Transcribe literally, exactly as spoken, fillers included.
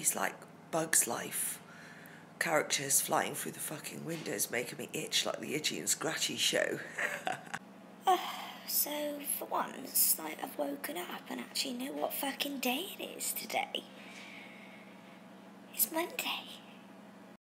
these, like, Bugs Life characters flying through the fucking windows, making me itch like the Itchy and Scratchy show. uh, so, for once, like, I've woken up and actually know what fucking day it is today. It's Monday.